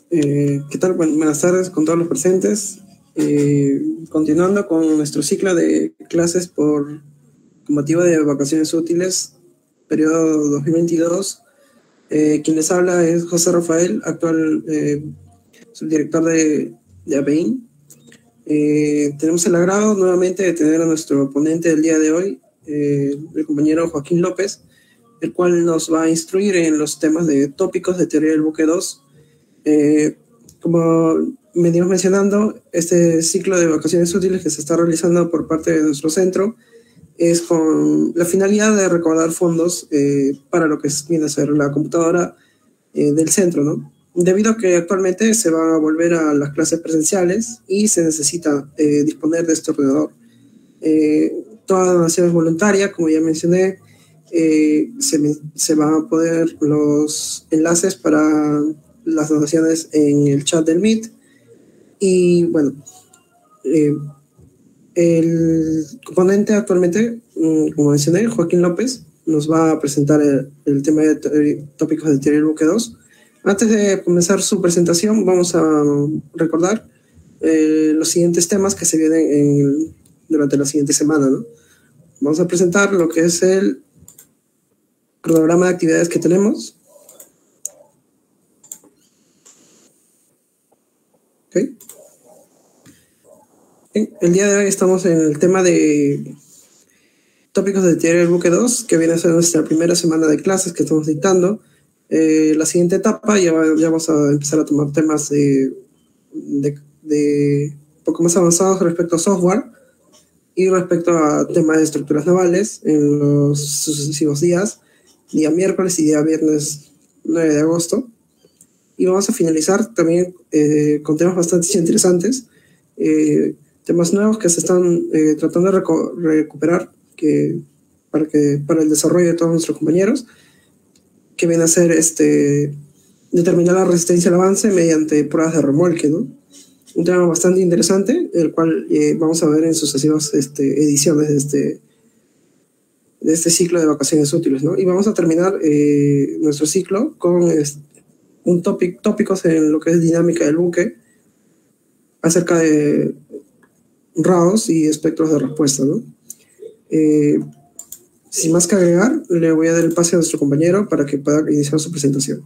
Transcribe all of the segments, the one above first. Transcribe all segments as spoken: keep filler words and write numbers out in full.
Eh, ¿Qué tal? Buen- buenas tardes con todos los presentes. Eh, continuando con nuestro ciclo de clases por con motivo de vacaciones útiles, periodo dos mil veintidós. Eh, quien les habla es José Rafael, actual eh, subdirector de, de APEIN. Eh, tenemos el agrado nuevamente de tener a nuestro ponente del día de hoy, eh, el compañero Joaquín López, el cual nos va a instruir en los temas de tópicos de teoría del buque dos. Eh, como venimos mencionando, este ciclo de vacaciones útiles que se está realizando por parte de nuestro centro es con la finalidad de recaudar fondos eh, para lo que viene a ser la computadora eh, del centro, ¿no? Debido a que actualmente se va a volver a las clases presenciales y se necesita eh, disponer de este ordenador. Eh, toda donación es voluntaria, como ya mencioné. Eh, se, se van a poner los enlaces para las donaciones en el chat del Meet. Y bueno, eh, el componente actualmente, como mencioné, Joaquín López, nos va a presentar el, el tema de tópicos de teoría del buque dos. Antes de comenzar su presentación, vamos a recordar eh, los siguientes temas que se vienen en, durante la siguiente semana, ¿no? Vamos a presentar lo que es el cronograma de actividades que tenemos. ¿Okay? El día de hoy estamos en el tema de tópicos de teoría del buque dos, que viene a ser nuestra primera semana de clases que estamos dictando. Eh, la siguiente etapa ya, ya vamos a empezar a tomar temas de, de, de un poco más avanzados respecto a software y respecto a temas de estructuras navales en los sucesivos días, día miércoles y día viernes nueve de agosto. Y vamos a finalizar también eh, con temas bastante interesantes, eh, temas nuevos que se están eh, tratando de reco recuperar que, para, que, para el desarrollo de todos nuestros compañeros, que viene a ser este, determinar la resistencia al avance mediante pruebas de remolque, ¿no? Un tema bastante interesante, el cual eh, vamos a ver en sucesivas este, ediciones de este, de este ciclo de vacaciones útiles, ¿no? Y vamos a terminar eh, nuestro ciclo con este, un tópico, tópicos en lo que es dinámica del buque, acerca de rados y espectros de respuesta, ¿no? Eh, sin más que agregar, le voy a dar el pase a nuestro compañero para que pueda iniciar su presentación.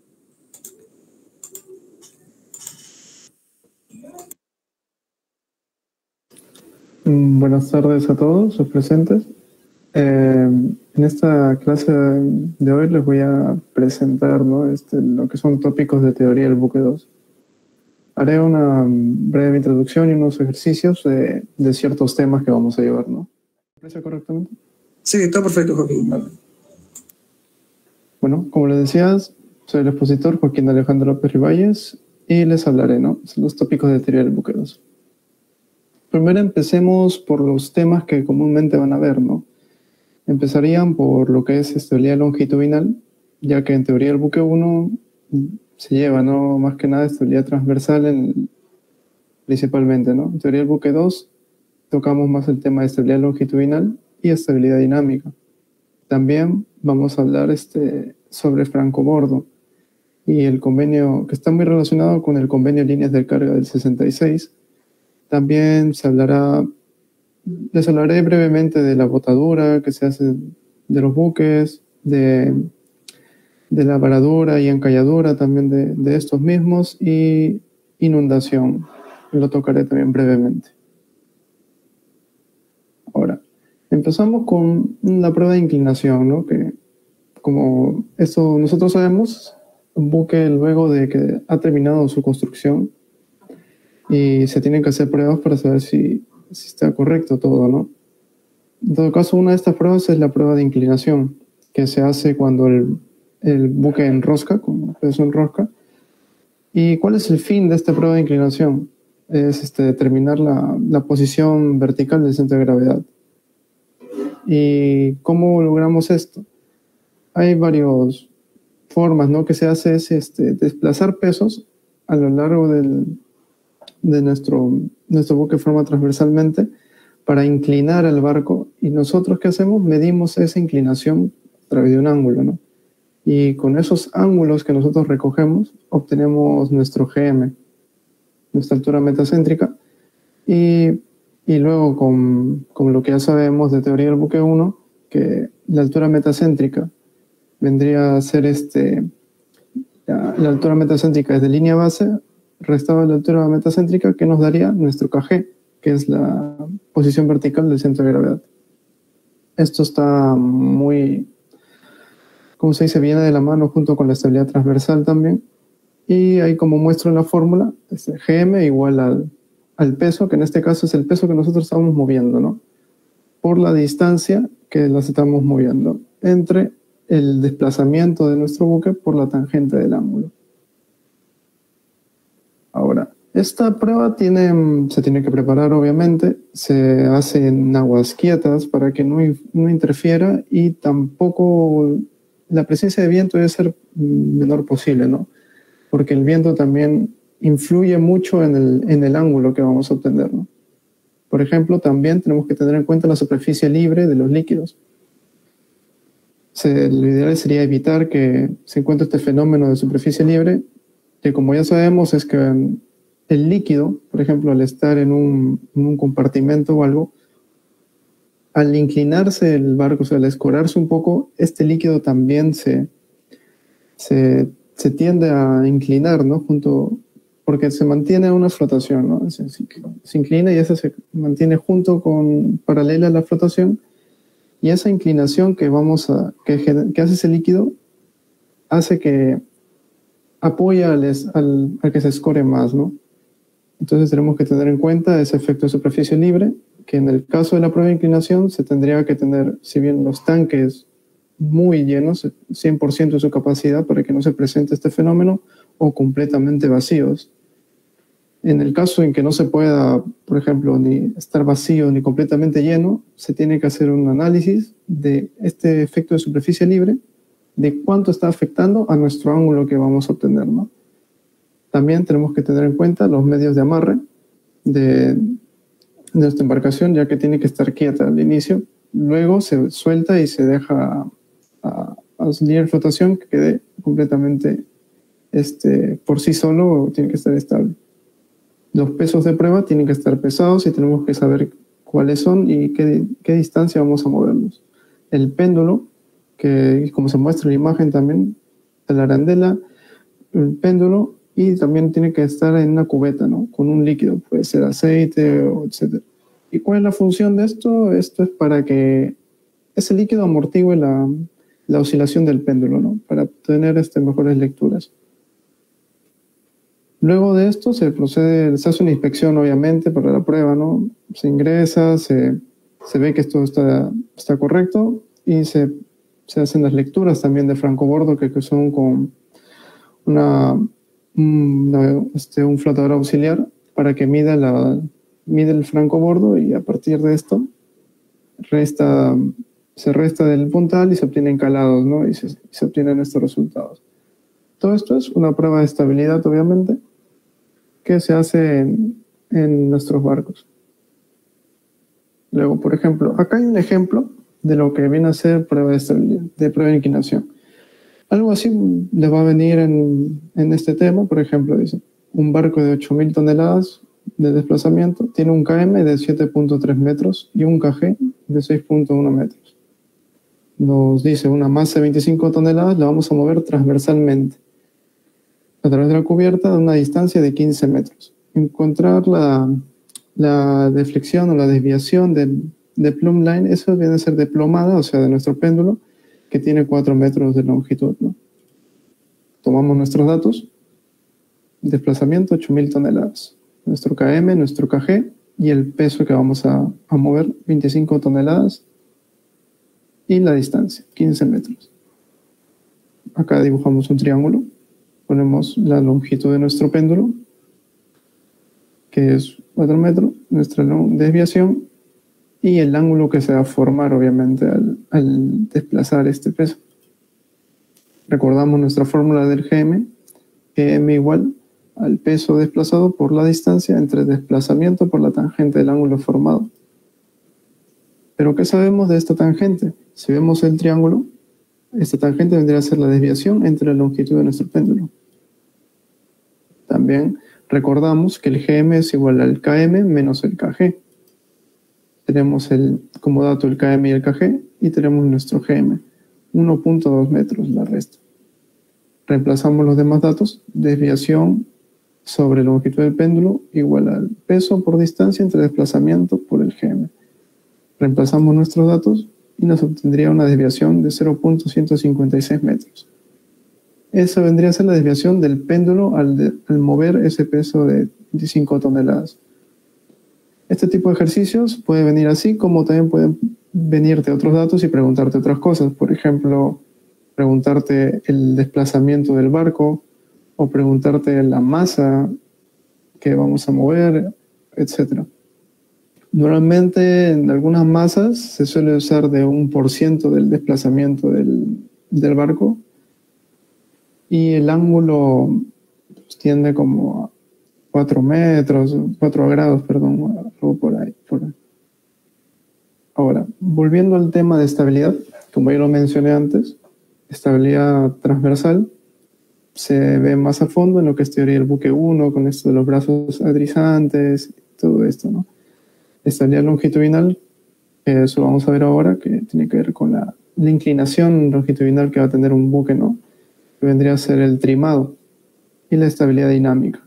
Buenas tardes a todos los presentes. Eh, en esta clase de hoy les voy a presentar, ¿no? este, lo que son tópicos de teoría del buque dos. Haré una breve introducción y unos ejercicios de, de ciertos temas que vamos a llevar, ¿no? ¿Me parece correctamente? Sí, está perfecto, Joaquín. Vale. Bueno, como les decías, soy el expositor Joaquín Alejandro López Rivalles y les hablaré, ¿no? Son los tópicos de teoría del buque dos. Primero empecemos por los temas que comúnmente van a ver, ¿no? Empezarían por lo que es estabilidad longitudinal, ya que en teoría del buque uno se lleva, ¿no? Más que nada estabilidad transversal en, principalmente, ¿no? En teoría del buque dos tocamos más el tema de estabilidad longitudinal y estabilidad dinámica. También vamos a hablar este, sobre Franco Bordo y el convenio, que está muy relacionado con el convenio de líneas de carga del sesenta y seis. También se hablará, les hablaré brevemente de la botadura que se hace de los buques, de, de la varadura y encalladura también de, de estos mismos y inundación. Lo tocaré también brevemente. Ahora, empezamos con la prueba de inclinación, ¿no? Que como esto nosotros sabemos, un buque luego de que ha terminado su construcción y se tienen que hacer pruebas para saber si, si está correcto todo, ¿no? En todo caso, una de estas pruebas es la prueba de inclinación, que se hace cuando el, el buque enrosca, con peso en rosca. ¿Y cuál es el fin de esta prueba de inclinación? Es este, determinar la, la posición vertical del centro de gravedad. ¿Y cómo logramos esto? Hay varias formas, ¿no? Que se hace es este, desplazar pesos a lo largo del, de nuestro, nuestro buque de forma transversalmente para inclinar el barco, y nosotros ¿qué hacemos? Medimos esa inclinación a través de un ángulo, ¿no? Y con esos ángulos que nosotros recogemos, obtenemos nuestro G M, nuestra altura metacéntrica. Y, y luego con, con lo que ya sabemos de teoría del buque uno, que la altura metacéntrica vendría a ser este, la, la altura metacéntrica es de línea base, restado de la altura metacéntrica, que nos daría nuestro K G, que es la posición vertical del centro de gravedad. Esto está muy, como se dice, viene de la mano junto con la estabilidad transversal también. Y ahí, como muestro en la fórmula, es G M igual al, al peso, que en este caso es el peso que nosotros estamos moviendo, ¿no? Por la distancia que las estamos moviendo entre el desplazamiento de nuestro buque por la tangente del ángulo. Ahora, esta prueba tiene, se tiene que preparar, obviamente, se hace en aguas quietas para que no, no interfiera, y tampoco la presencia de viento debe ser menor posible, ¿no? Porque el viento también influye mucho en el, en el ángulo que vamos a obtener, ¿no? Por ejemplo, también tenemos que tener en cuenta la superficie libre de los líquidos. Se, lo ideal sería evitar que se encuentre este fenómeno de superficie libre, que, como ya sabemos, es que el líquido, por ejemplo, al estar en un, en un compartimento o algo, al inclinarse el barco, o sea, al escorarse un poco, este líquido también se, se, se tiende a inclinar, ¿no? Junto, porque se mantiene una flotación, ¿no? Se, se inclina y esa se mantiene junto con, paralela a la flotación, y esa inclinación que vamos a, que, que hace ese líquido, hace que apoya al, al, al que se escore más, ¿no? Entonces tenemos que tener en cuenta ese efecto de superficie libre, que en el caso de la prueba de inclinación se tendría que tener, si bien los tanques muy llenos, cien por ciento de su capacidad para que no se presente este fenómeno, o completamente vacíos. En el caso en que no se pueda, por ejemplo, ni estar vacío ni completamente lleno, se tiene que hacer un análisis de este efecto de superficie libre, de cuánto está afectando a nuestro ángulo que vamos a obtener, ¿no? También tenemos que tener en cuenta los medios de amarre de, de nuestra embarcación, ya que tiene que estar quieta al inicio. Luego se suelta y se deja a, a su línea de flotación, que quede completamente este, por sí solo, tiene que estar estable. Los pesos de prueba tienen que estar pesados y tenemos que saber cuáles son y qué, qué distancia vamos a movernos. El péndulo, que como se muestra en la imagen también, la arandela, el péndulo, y también tiene que estar en una cubeta, ¿no? Con un líquido, puede ser aceite, o etcétera. ¿Y cuál es la función de esto? Esto es para que ese líquido amortigue la, la oscilación del péndulo, ¿no? Para obtener este, mejores lecturas. Luego de esto se procede, se hace una inspección, obviamente, para la prueba, ¿no? Se ingresa, se, se ve que esto está, está correcto, y se, se hacen las lecturas también de francobordo, que, que son con una, una, este, un flotador auxiliar para que mida, la, mide el francobordo, y a partir de esto resta, se resta del puntal y se obtienen calados, ¿no? Y se, se obtienen estos resultados. Todo esto es una prueba de estabilidad, obviamente, que se hace en, en nuestros barcos. Luego, por ejemplo, acá hay un ejemplo de lo que viene a ser prueba de estabilidad, de prueba de inclinación. Algo así les va a venir en, en este tema. Por ejemplo, dice, un barco de ocho mil toneladas de desplazamiento tiene un K M de siete punto tres metros y un K G de seis punto uno metros. Nos dice, una masa de veinticinco toneladas la vamos a mover transversalmente a través de la cubierta a una distancia de quince metros. Encontrar la, la deflexión o la desviación del, de plumb line, eso viene a ser de plomada, o sea, de nuestro péndulo, que tiene cuatro metros de longitud, ¿no? Tomamos nuestros datos, desplazamiento ocho mil toneladas, nuestro K M, nuestro K G y el peso que vamos a, a mover, veinticinco toneladas, y la distancia, quince metros. Acá dibujamos un triángulo. Ponemos la longitud de nuestro péndulo, que es cuatro metros, nuestra desviación, y el ángulo que se va a formar, obviamente, al, al desplazar este peso. Recordamos nuestra fórmula del G M, G M igual al peso desplazado por la distancia entre desplazamiento por la tangente del ángulo formado. ¿Pero qué sabemos de esta tangente? Si vemos el triángulo, Esta tangente vendría a ser la desviación entre la longitud de nuestro péndulo. También recordamos que el G M es igual al K M menos el K G. Tenemos el, como dato el K M y el K G y tenemos nuestro G M, uno punto dos metros la resta. Reemplazamos los demás datos, desviación sobre longitud del péndulo igual al peso por distancia entre desplazamiento por el G M. Reemplazamos nuestros datos y nos obtendría una desviación de cero punto ciento cincuenta y seis metros. Esa vendría a ser la desviación del péndulo al, de, al mover ese peso de veinticinco toneladas. Este tipo de ejercicios puede venir así, como también pueden venirte otros datos y preguntarte otras cosas. Por ejemplo, preguntarte el desplazamiento del barco o preguntarte la masa que vamos a mover, etcétera. Normalmente en algunas masas se suele usar de un por ciento del desplazamiento del, del barco y el ángulo pues, tiende como a cuatro metros, cuatro grados, perdón, algo por ahí, por ahí. Ahora, volviendo al tema de estabilidad, como ya lo mencioné antes, estabilidad transversal se ve más a fondo en lo que es teoría del buque uno, con esto de los brazos adrizantes, todo esto, ¿no? Estabilidad longitudinal, que eso vamos a ver ahora, que tiene que ver con la, la inclinación longitudinal que va a tener un buque, ¿no? Que vendría a ser el trimado, y la estabilidad dinámica.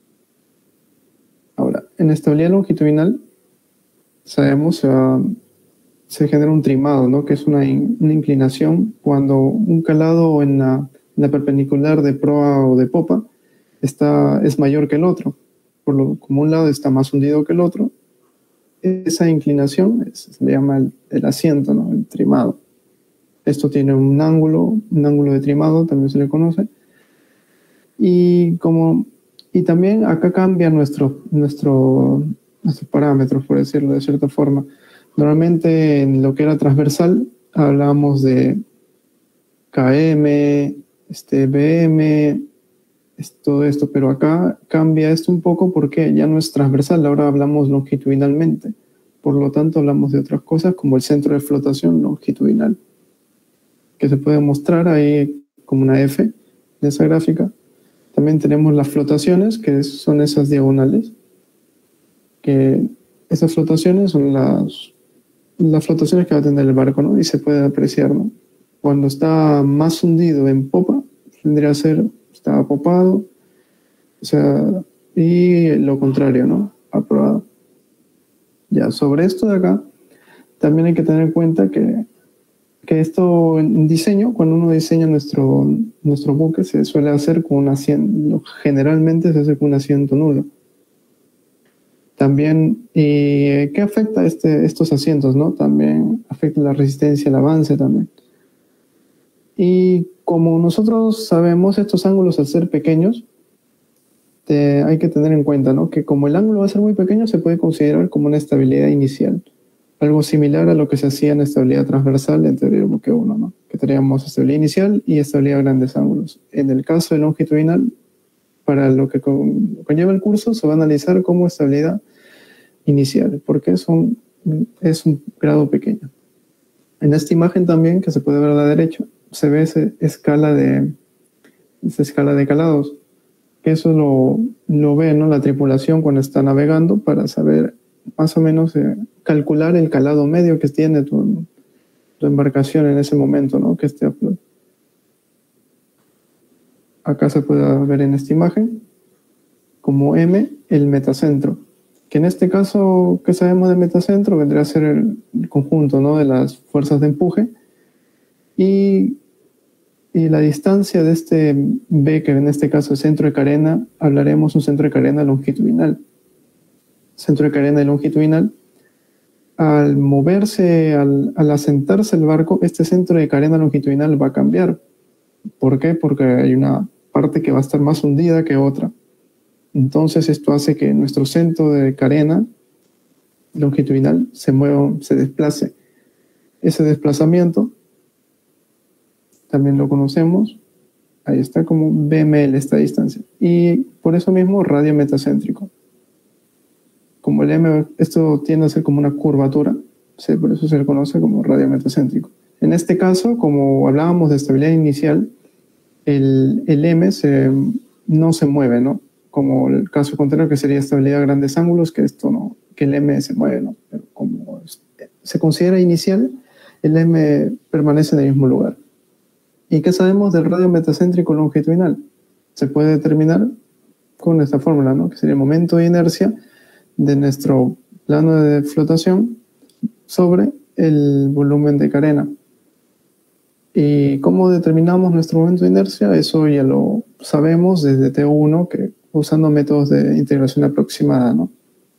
Ahora, en estabilidad longitudinal, sabemos que uh, se genera un trimado, ¿no? Que es una, in, una inclinación cuando un calado en la, en la perpendicular de proa o de popa está, es mayor que el otro. Por lo, como un lado está más hundido que el otro, esa inclinación es, se le llama el, el asiento, ¿no? El trimado. Esto tiene un ángulo, un ángulo de trimado, también se le conoce. Y, como, y también acá cambia nuestro, nuestro, nuestros parámetros, por decirlo de cierta forma. Normalmente en lo que era transversal hablábamos de K M, este, B M, es todo esto, pero acá cambia esto un poco porque ya no es transversal, ahora hablamos longitudinalmente. Por lo tanto, hablamos de otras cosas como el centro de flotación longitudinal, que se puede mostrar ahí como una F de esa gráfica. También tenemos las flotaciones, que son esas diagonales, que esas flotaciones son las, las flotaciones que va a tener el barco, ¿no? Y se puede apreciar, ¿no? Cuando está más hundido en popa, tendría que ser, está apopado, o sea, y lo contrario, ¿no? Aprobado. Ya, sobre esto de acá, también hay que tener en cuenta que, que esto en diseño, cuando uno diseña nuestro, nuestro buque, se suele hacer con un asiento, generalmente se hace con un asiento nulo. También, ¿y qué afecta este, estos asientos, no? También afecta la resistencia al avance también. Y como nosotros sabemos, estos ángulos al ser pequeños, te, hay que tener en cuenta, ¿no? Que como el ángulo va a ser muy pequeño, se puede considerar como una estabilidad inicial. Algo similar a lo que se hacía en estabilidad transversal en teoría del buque uno, ¿no? Que teníamos estabilidad inicial y estabilidad a grandes ángulos. En el caso de longitudinal, para lo que con, conlleva el curso, se va a analizar como estabilidad inicial, porque son, es un grado pequeño. En esta imagen también, que se puede ver a la derecha, se ve esa escala de, esa escala de calados, que eso lo, lo ve, ¿no? La tripulación cuando está navegando para saber más o menos eh, calcular el calado medio que tiene tu, tu embarcación en ese momento, ¿no? Que esté a flote. Acá se puede ver en esta imagen como M el metacentro, que en este caso, ¿qué sabemos de metacentro? Vendría a ser el, el conjunto, ¿no? De las fuerzas de empuje y, y la distancia de este B, que en este caso es centro de carena, hablaremos un centro de carena longitudinal. Centro de carena longitudinal, al moverse, al, al asentarse el barco, este centro de carena longitudinal va a cambiar. ¿Por qué? Porque hay una parte que va a estar más hundida que otra. Entonces esto hace que nuestro centro de carena longitudinal se mueva, se desplace. Ese desplazamiento también lo conocemos, ahí está como B M L esta distancia. Y por eso mismo radio metacéntrico. Como el M, esto tiende a ser como una curvatura, ¿sí? Por eso se le conoce como radio metacéntrico. En este caso, como hablábamos de estabilidad inicial, el, el M se, no se mueve, ¿no? Como el caso contrario que sería estabilidad a grandes ángulos, que esto no, que el M se mueve, ¿no? Pero como se considera inicial, el M permanece en el mismo lugar. ¿Y qué sabemos del radio metacéntrico longitudinal? Se puede determinar con esta fórmula, ¿no? Que sería el momento de inercia de nuestro plano de flotación sobre el volumen de carena. ¿Y cómo determinamos nuestro momento de inercia? Eso ya lo sabemos desde T uno, que usando métodos de integración aproximada, ¿no?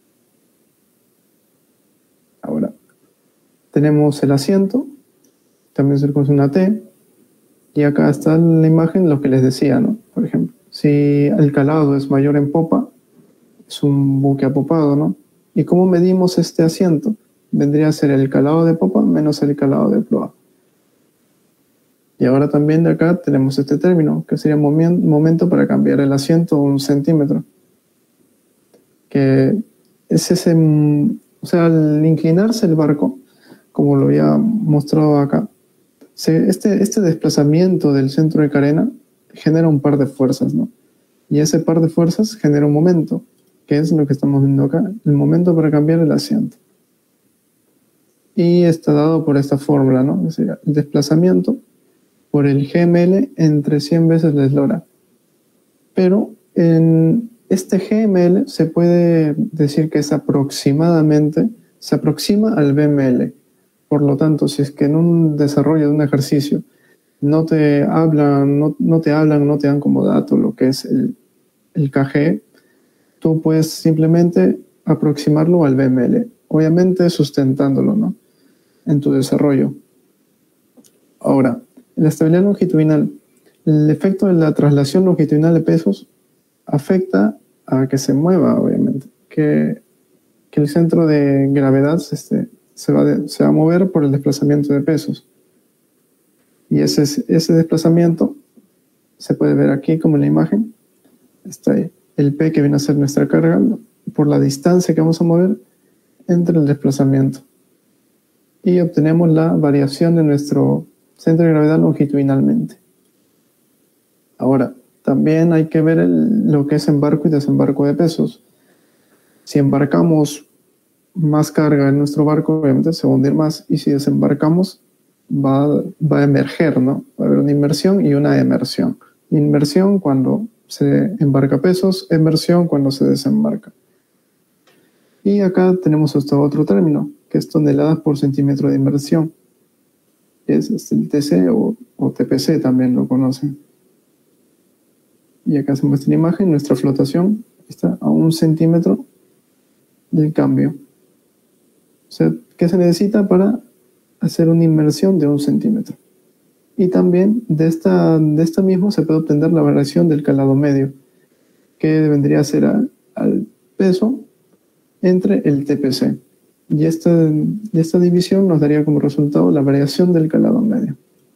Ahora, tenemos el asiento, también se le conoce una T, y acá está en la imagen lo que les decía, ¿no? Por ejemplo, si el calado es mayor en popa, es un buque apopado, ¿no? ¿Y cómo medimos este asiento? Vendría a ser el calado de popa menos el calado de proa. Y ahora también de acá tenemos este término, que sería momen- momento para cambiar el asiento un centímetro. Que es ese, mm, o sea, al inclinarse el barco, como lo había mostrado acá, se, este, este desplazamiento del centro de carena genera un par de fuerzas, ¿no? Y ese par de fuerzas genera un momento, que es lo que estamos viendo acá, el momento para cambiar el asiento. Y está dado por esta fórmula, ¿no? Que sería el desplazamiento por el G M L entre cien veces la eslora. Pero en este G M L se puede decir que es aproximadamente, se aproxima al B M L. Por lo tanto, si es que en un desarrollo de un ejercicio no te hablan, no, no te hablan, no te dan como dato lo que es el, el K G, tú puedes simplemente aproximarlo al B M L, obviamente sustentándolo, ¿no?, en tu desarrollo. Ahora, la estabilidad longitudinal. El efecto de la traslación longitudinal de pesos afecta a que se mueva, obviamente, que, que el centro de gravedad este, se, va de, se va a mover por el desplazamiento de pesos. Y ese, ese desplazamiento se puede ver aquí como en la imagen. Está ahí el P, que viene a ser nuestra carga, por la distancia que vamos a mover entre el desplazamiento. Y obtenemos la variación de nuestro centro de gravedad longitudinalmente. Ahora, también hay que ver el, lo que es embarco y desembarco de pesos. Si embarcamos más carga en nuestro barco, obviamente se va a hundir más, y si desembarcamos va, va a emerger, ¿no? Va a haber una inmersión y una emersión. Inmersión cuando se embarca pesos, emersión cuando se desembarca. Y acá tenemos hasta otro término, que es toneladas por centímetro de inmersión. Es el T C o, o T P C, también lo conocen. Y acá se muestra la imagen, nuestra flotación está a un centímetro del cambio. O sea, ¿qué se necesita para hacer una inmersión de un centímetro? Y también de esta, de esta misma se puede obtener la variación del calado medio, que vendría a ser a, al peso entre el T P C. Y esta, y esta división nos daría como resultado la variación del calado medio.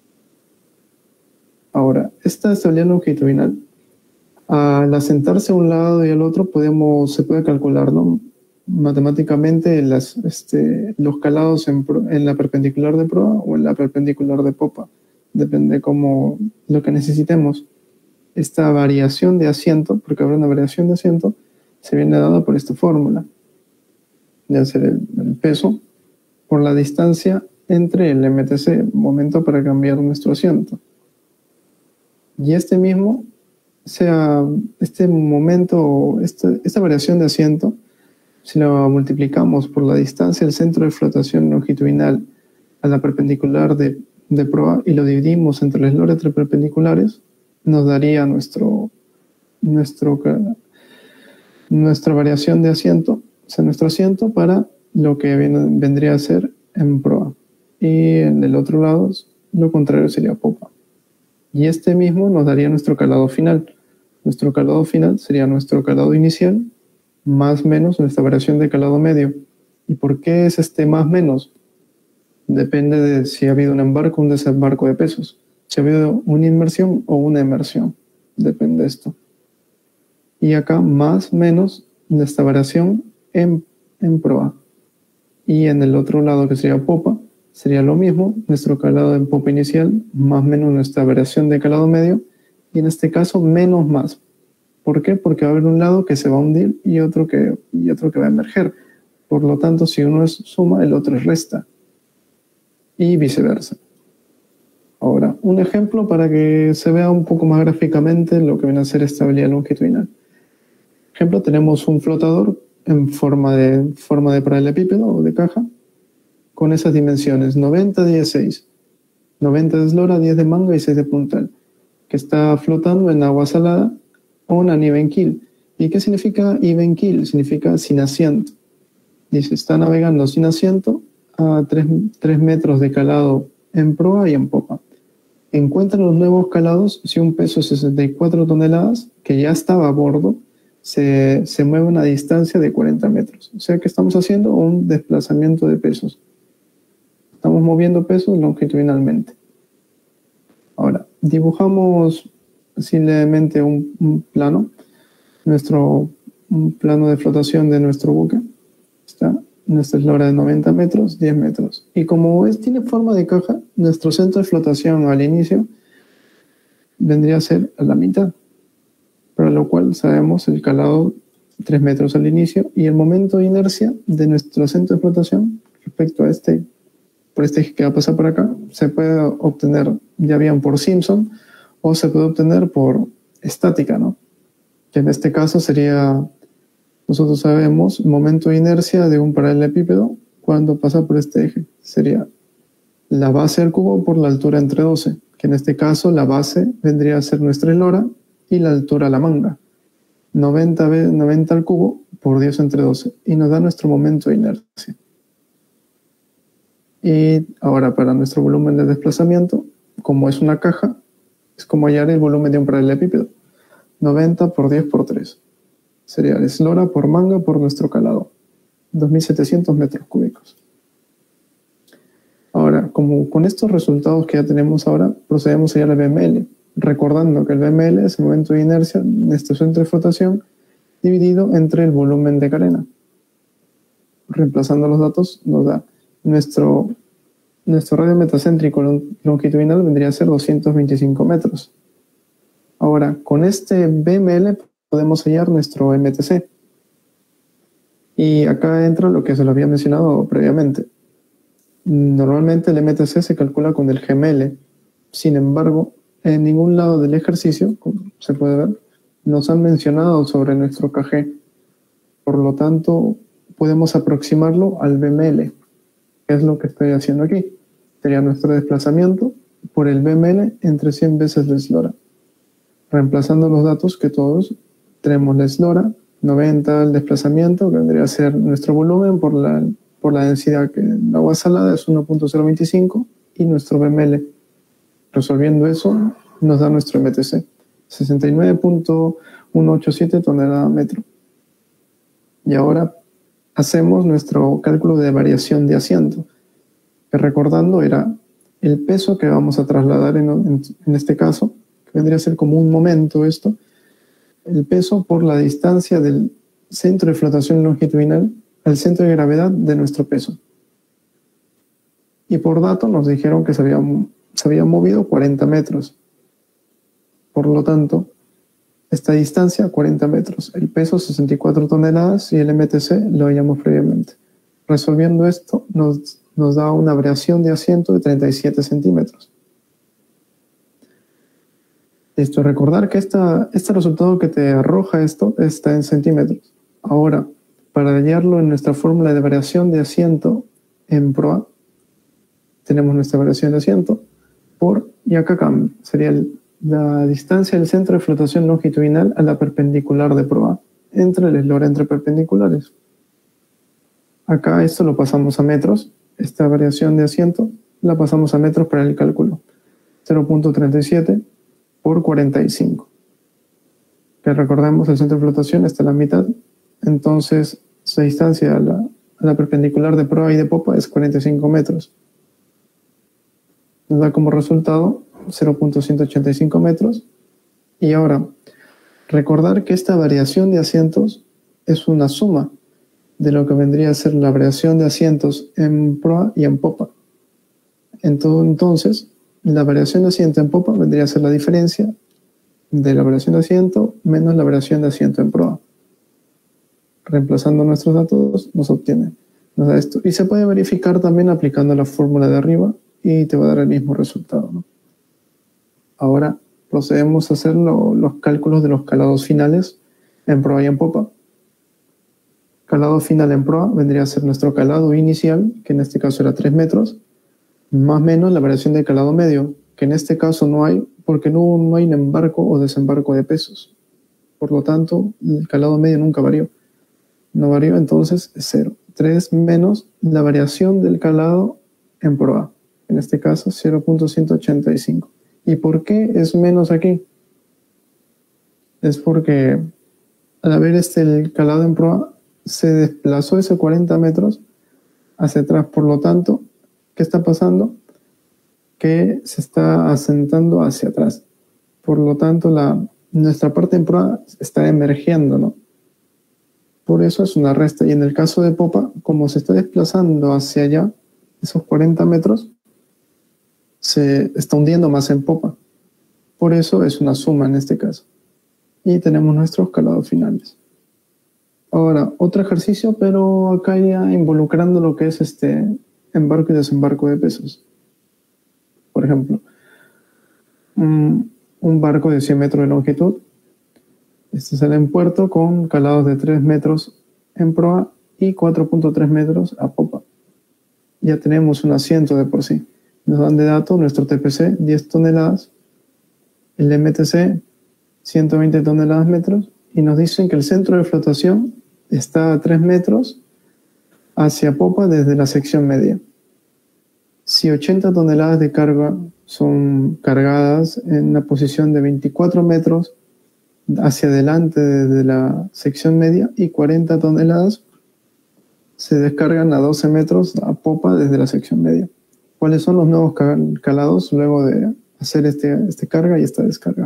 Ahora, esta estabilidad longitudinal, al asentarse a un lado y al otro, podemos, se puede calcular, ¿no?, matemáticamente las, este, los calados en, en la perpendicular de proa o en la perpendicular de popa. Depende cómo lo que necesitemos. Esta variación de asiento, porque habrá una variación de asiento, se viene dada por esta fórmula, de hacer el, el peso por la distancia entre el M T C, momento para cambiar nuestro asiento. Y este mismo, sea, este momento, este, esta variación de asiento, si lo multiplicamos por la distancia del centro de flotación longitudinal a la perpendicular de, de proa y lo dividimos entre las eslora entre perpendiculares, nos daría nuestro, nuestro, nuestra variación de asiento, o sea, nuestro asiento para lo que viene, vendría a ser en proa. Y en el otro lado, lo contrario sería popa. Y este mismo nos daría nuestro calado final. Nuestro calado final sería nuestro calado inicial más menos nuestra variación de calado medio. ¿Y por qué es este más menos? Depende de si ha habido un embarco o un desembarco de pesos. Si ha habido una inmersión o una emersión. Depende de esto. Y acá más menos nuestra variación en, en proa. Y en el otro lado, que sería popa, sería lo mismo, nuestro calado en popa inicial, más o menos nuestra variación de calado medio, y en este caso menos más. ¿Por qué? Porque va a haber un lado que se va a hundir y otro que, y otro que va a emerger. Por lo tanto, si uno es suma, el otro es resta. Y viceversa. Ahora, un ejemplo para que se vea un poco más gráficamente lo que viene a ser estabilidad longitudinal. Por ejemplo, tenemos un flotador en forma de, forma de paralelepípedo o de caja, con esas dimensiones, noventa, diez, seis. noventa de eslora, diez de manga y seis de puntal, que está flotando en agua salada on an even keel. ¿Y qué significa even keel? Significa sin asiento. Dice, está navegando sin asiento a tres metros de calado en proa y en popa. Encuentra los nuevos calados si un peso de sesenta y cuatro toneladas, que ya estaba a bordo, se, se mueve a una distancia de cuarenta metros. O sea que estamos haciendo un desplazamiento de pesos. Estamos moviendo pesos longitudinalmente. Ahora, dibujamos así levemente un, un plano, nuestro un plano de flotación de nuestro buque. Está nuestra eslora de noventa metros, diez metros. Y como es, tiene forma de caja, nuestro centro de flotación al inicio vendría a ser a la mitad, para lo cual sabemos el calado tres metros al inicio y el momento de inercia de nuestro centro de flotación respecto a este, por este eje que va a pasar por acá, se puede obtener ya bien por Simpson o se puede obtener por estática, ¿no? Que en este caso sería, nosotros sabemos, momento de inercia de un paralelepípedo cuando pasa por este eje. Sería la base del cubo por la altura entre doce, que en este caso la base vendría a ser nuestra eslora y la altura a la manga. noventa, noventa al cubo por diez entre doce y nos da nuestro momento de inercia. Y ahora para nuestro volumen de desplazamiento, como es una caja, es como hallar el volumen de un paralelepípedo. noventa por diez por tres. Sería la eslora por manga por nuestro calado. dos mil setecientos metros cúbicos. Ahora, como con estos resultados que ya tenemos ahora, procedemos a hallar el B M L. Recordando que el B M L es el momento de inercia de nuestro centro de flotación dividido entre el volumen de carena. Reemplazando los datos nos da nuestro, nuestro radio metacéntrico longitudinal vendría a ser doscientos veinticinco metros. Ahora, con este B M L podemos hallar nuestro M T C. Y acá entra lo que se lo había mencionado previamente. Normalmente el M T C se calcula con el G M L. Sin embargo, en ningún lado del ejercicio, como se puede ver, nos han mencionado sobre nuestro K G. Por lo tanto, podemos aproximarlo al B M L, que es lo que estoy haciendo aquí. Sería nuestro desplazamiento por el B M L entre cien veces la eslora. Reemplazando los datos que todos tenemos, la eslora, noventa el desplazamiento, que vendría a ser nuestro volumen por la, por la densidad, que en agua salada es uno punto cero veinticinco, y nuestro B M L. Resolviendo eso, nos da nuestro M T C, sesenta y nueve punto ciento ochenta y siete toneladas metro. Y ahora hacemos nuestro cálculo de variación de asiento, que recordando era el peso que vamos a trasladar en, en, en este caso, que vendría a ser como un momento esto, el peso por la distancia del centro de flotación longitudinal al centro de gravedad de nuestro peso. Y por dato nos dijeron que se había, se había movido cuarenta metros. Por lo tanto, esta distancia, cuarenta metros, el peso, sesenta y cuatro toneladas, y el M T C lo hallamos previamente. Resolviendo esto, nos, nos da una variación de asiento de treinta y siete centímetros. Esto, recordar que esta, este resultado que te arroja esto está en centímetros. Ahora, para hallarlo en nuestra fórmula de variación de asiento en proa, tenemos nuestra variación de asiento por, y acá cambia, sería el, la distancia del centro de flotación longitudinal a la perpendicular de proa, entre el eslora entre perpendiculares. Acá esto lo pasamos a metros, esta variación de asiento la pasamos a metros para el cálculo. cero punto treinta y siete por cuarenta y cinco. Que recordemos, el centro de flotación está a la mitad, entonces su distancia a la, a la perpendicular de proa y de popa es cuarenta y cinco metros. Nos da como resultado cero punto ciento ochenta y cinco metros. Y ahora, recordar que esta variación de asientos es una suma de lo que vendría a ser la variación de asientos en proa y en popa. Entonces, la variación de asiento en popa vendría a ser la diferencia de la variación de asiento menos la variación de asiento en proa. Reemplazando nuestros datos nos obtiene, nos da esto. Y se puede verificar también aplicando la fórmula de arriba y te va a dar el mismo resultado, ¿no? Ahora procedemos a hacer lo, los cálculos de los calados finales en proa y en popa. Calado final en proa vendría a ser nuestro calado inicial, que en este caso era tres metros, más o menos la variación del calado medio, que en este caso no hay, porque no, no hay embarco o desembarco de pesos. Por lo tanto, el calado medio nunca varió. No varió, entonces es cero. tres menos la variación del calado en proa, en este caso cero punto ciento ochenta y cinco. ¿Y por qué es menos aquí? Es porque al haber este el calado en proa, se desplazó ese cuarenta metros hacia atrás. Por lo tanto, ¿qué está pasando? Que se está asentando hacia atrás. Por lo tanto, la, nuestra parte en proa está emergiendo, ¿no? Por eso es una resta. Y en el caso de popa, como se está desplazando hacia allá, esos cuarenta metros, se está hundiendo más en popa. Por eso es una suma en este caso. Y tenemos nuestros calados finales. Ahora, otro ejercicio, pero acá ya involucrando lo que es este embarco y desembarco de pesos. Por ejemplo, un, un barco de cien metros de longitud. Este sale en puerto con calados de tres metros en proa y cuatro punto tres metros a popa. Ya tenemos un asiento de por sí. Nos dan de dato nuestro T P C diez toneladas, el M T C ciento veinte toneladas metros, y nos dicen que el centro de flotación está a tres metros hacia popa desde la sección media. Si ochenta toneladas de carga son cargadas en la posición de veinticuatro metros hacia adelante desde la sección media y cuarenta toneladas se descargan a doce metros a popa desde la sección media. ¿Cuáles son los nuevos calados luego de hacer este, este carga y esta descarga?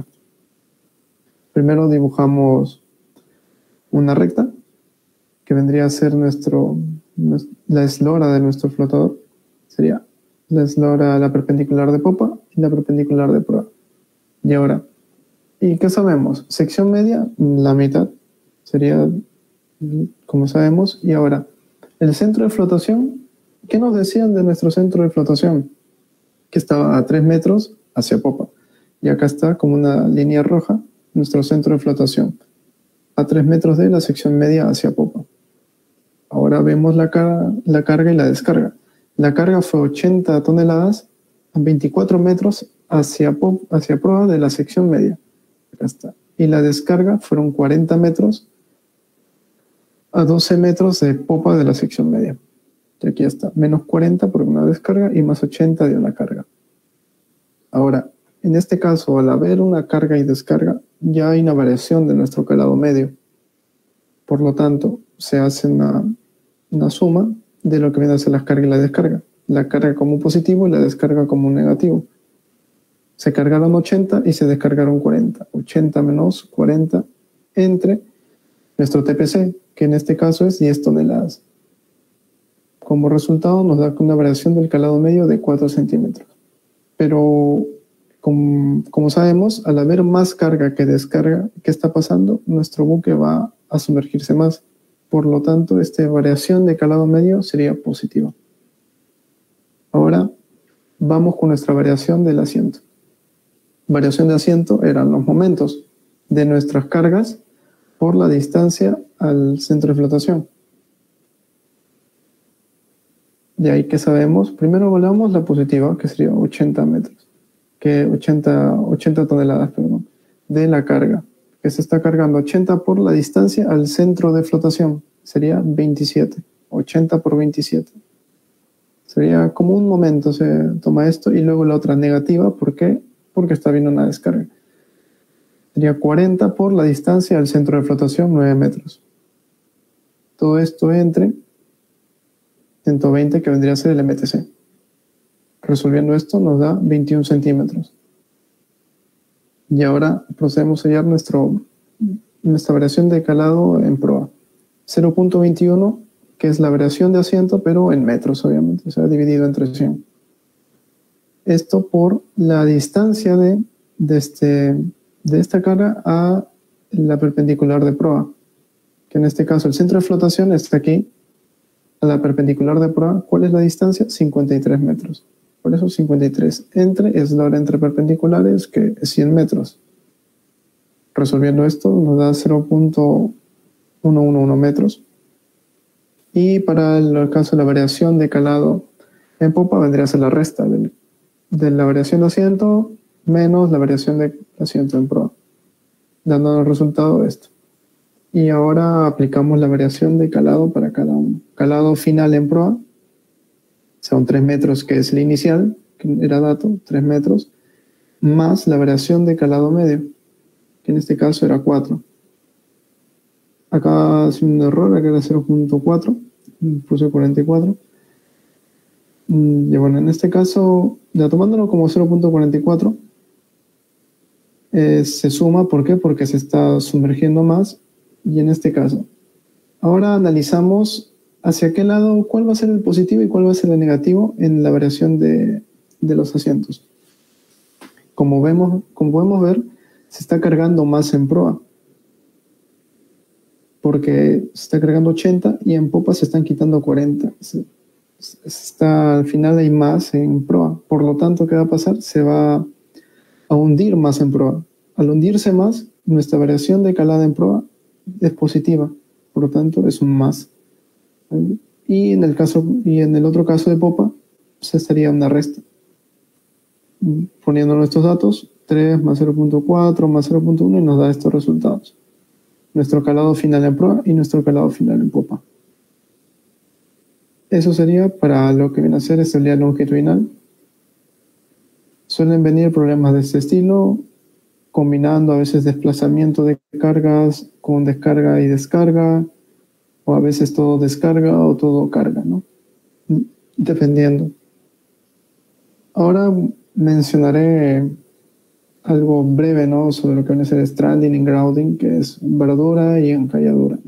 Primero dibujamos una recta que vendría a ser nuestro, la eslora de nuestro flotador. Sería la eslora, la perpendicular de popa y la perpendicular de proa. Y ahora, ¿y qué sabemos? Sección media, la mitad, sería como sabemos. Y ahora, el centro de flotación, ¿qué nos decían de nuestro centro de flotación? Que estaba a tres metros hacia popa. Y acá está como una línea roja, nuestro centro de flotación, a tres metros de la sección media hacia popa. Ahora vemos la, car la carga y la descarga. La carga fue ochenta toneladas a veinticuatro metros hacia, pop hacia proa de la sección media. Acá está. Y la descarga fueron cuarenta metros a doce metros de popa de la sección media. Y aquí está, menos cuarenta por una descarga y más ochenta de una carga. Ahora, en este caso, al haber una carga y descarga, ya hay una variación de nuestro calado medio. Por lo tanto, se hace una, una suma de lo que viene a ser la carga y la descarga. La carga como positivo y la descarga como negativo. Se cargaron ochenta y se descargaron cuarenta. ochenta menos cuarenta entre nuestro T P C, que en este caso es diez toneladas. Como resultado nos da una variación del calado medio de cuatro centímetros. Pero, como, como sabemos, al haber más carga que descarga, ¿qué está pasando? Nuestro buque va a sumergirse más. Por lo tanto, esta variación de calado medio sería positiva. Ahora, vamos con nuestra variación del asiento. Variación de asiento eran los momentos de nuestras cargas por la distancia al centro de flotación. De ahí que sabemos, primero volamos la positiva, que sería ochenta metros, que ochenta, ochenta toneladas, perdón, de la carga, que se está cargando ochenta por la distancia al centro de flotación, sería veintisiete, ochenta por veintisiete. Sería como un momento se toma esto y luego la otra negativa, ¿por qué? Porque está viendo una descarga. Sería cuarenta por la distancia al centro de flotación, nueve metros. Todo esto entre ciento veinte, que vendría a ser el M T C. Resolviendo esto nos da veintiún centímetros. Y ahora procedemos a hallar nuestro, nuestra variación de calado en proa. cero punto veintiuno, que es la variación de asiento, pero en metros, obviamente, o sea, dividido entre cien. Esto por la distancia de, de, este, de esta cara a la perpendicular de proa, que en este caso el centro de flotación está aquí, a la perpendicular de proa. ¿Cuál es la distancia? cincuenta y tres metros. Por eso cincuenta y tres. Entre es la hora entre perpendiculares, que es cien metros. Resolviendo esto nos da cero punto ciento once metros. Y para el caso de la variación de calado en popa vendría a ser la resta de, de la variación de asiento menos la variación de asiento en proa, dando el resultado esto. Y ahora aplicamos la variación de calado para cada uno. Calado final en proa, son tres metros, que es el inicial, que era dato, tres metros, más la variación de calado medio, que en este caso era cuatro. Acá hace un error, acá era cero punto cuatro, puse cuarenta y cuatro. Y bueno, en este caso, ya tomándolo como cero punto cuarenta y cuatro, eh, se suma, ¿por qué? Porque se está sumergiendo más. Y en este caso, ahora analizamos hacia qué lado, cuál va a ser el positivo y cuál va a ser el negativo en la variación de, de los asientos. Como vemos, como podemos ver, se está cargando más en proa, porque se está cargando ochenta y en popa se están quitando cuarenta. Se, se está, al final hay más en proa. Por lo tanto, ¿qué va a pasar? Se va a hundir más en proa. Al hundirse más, nuestra variación de calada en proa es positiva, por lo tanto es un más. Y en el caso y en el otro caso de popa se estaría una resta. Poniendo nuestros datos, tres más cero punto cuatro más cero punto uno, y nos da estos resultados. Nuestro calado final en proa y nuestro calado final en popa. Eso sería para lo que viene a ser estabilidad longitudinal. Suelen venir problemas de este estilo, combinando a veces desplazamiento de cargas con descarga y descarga, o a veces todo descarga o todo carga, ¿no? Dependiendo. Ahora mencionaré algo breve, ¿no?, sobre lo que viene a ser stranding y grounding, que es varadura y encalladura.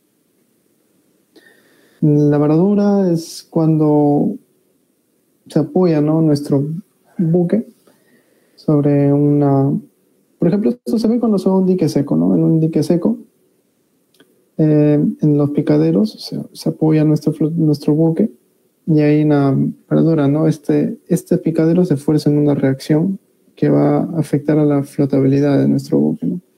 La varadura es cuando se apoya, ¿no?, nuestro buque sobre una... Por ejemplo, esto se ve cuando son un dique seco, ¿no? En un dique seco, eh, en los picaderos se, se apoya nuestro, nuestro buque y hay una varadura, ¿no? Este, este picadero se fuerza en una reacción que va a afectar a la flotabilidad de nuestro buque, ¿no?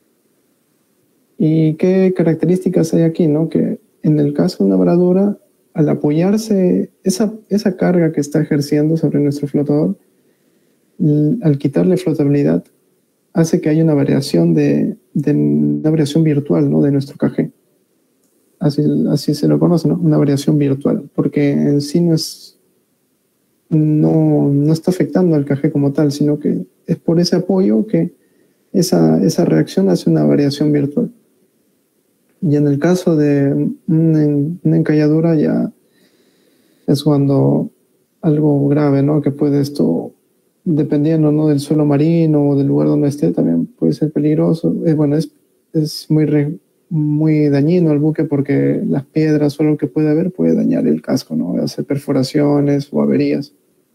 ¿Y qué características hay aquí, no? Que en el caso de una varadura, al apoyarse esa, esa carga que está ejerciendo sobre nuestro flotador, al quitarle flotabilidad, hace que haya una variación de, de una variación virtual, ¿no?, de nuestro K G. Así, así se lo conoce, ¿no? Una variación virtual, porque en sí no es no, no está afectando al K G como tal, sino que es por ese apoyo que esa, esa reacción hace una variación virtual. Y en el caso de una, una encalladura ya es cuando algo grave, ¿no?, que puede esto, dependiendo, ¿no?, del suelo marino o del lugar donde esté, también puede ser peligroso. Eh, bueno, es, es muy, re, muy dañino al buque, porque las piedras o lo que puede haber puede dañar el casco, ¿no?, hacer perforaciones o averías.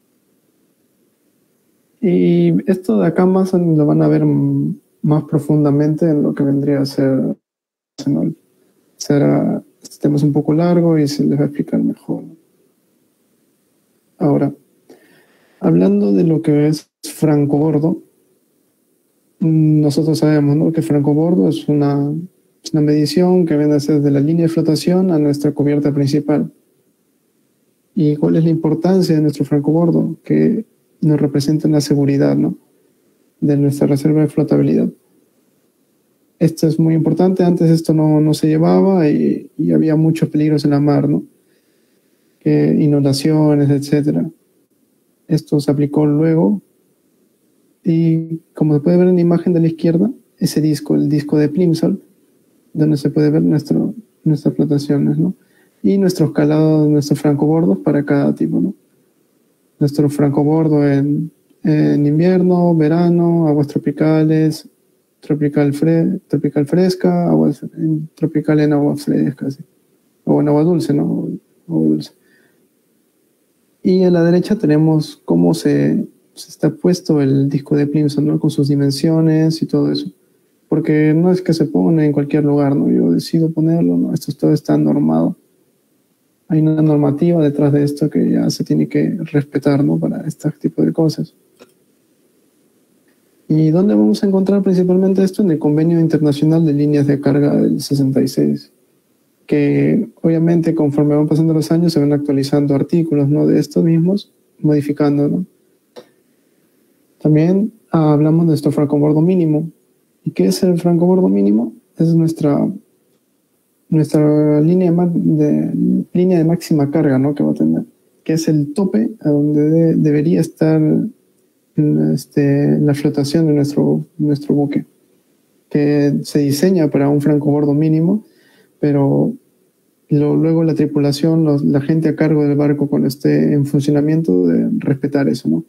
Y esto de acá más lo van a ver más profundamente en lo que vendría a ser, ¿no?, será, este tema es un poco largo y se les va a explicar mejor. Ahora, hablando de lo que es francobordo, nosotros sabemos, ¿no?, que francobordo es una, es una medición que viene a ser de la línea de flotación a nuestra cubierta principal. ¿Y cuál es la importancia de nuestro francobordo? Que nos representa la seguridad, ¿no?, de nuestra reserva de flotabilidad. Esto es muy importante. Antes esto no, no se llevaba y, y había muchos peligros en la mar, ¿no?, que inundaciones, etcétera. Esto se aplicó luego y, como se puede ver en la imagen de la izquierda, ese disco, el disco de Plimsoll, donde se puede ver nuestro, nuestras flotaciones, ¿no?, y nuestros calados, nuestros francobordos para cada tipo, ¿no? Nuestro francobordo en, en invierno, verano, aguas tropicales, tropical, fre, tropical fresca, aguas, en, tropical en agua fresca, ¿sí?, o en agua dulce, ¿no? O dulce. Y a la derecha tenemos cómo se, está puesto el disco de Plimsoll, ¿no? Con sus dimensiones y todo eso. Porque no es que se pone en cualquier lugar, ¿no? Yo decido ponerlo, ¿no? Esto todo está normado. Hay una normativa detrás de esto que ya se tiene que respetar, ¿no? Para este tipo de cosas. ¿Y dónde vamos a encontrar principalmente esto? En el Convenio Internacional de Líneas de Carga del sesenta y seis, que obviamente conforme van pasando los años se van actualizando artículos, ¿no? De estos mismos, modificando, ¿no? También ah, hablamos de nuestro francobordo mínimo. ¿Y qué es el francobordo mínimo? Es nuestra, nuestra línea, de, línea de máxima carga, ¿no? Que va a tener, que es el tope a donde de, debería estar este, la flotación de nuestro, nuestro buque, que se diseña para un francobordo mínimo, pero lo, luego la tripulación, los, la gente a cargo del barco cuando esté en funcionamiento, de respetar eso, ¿no?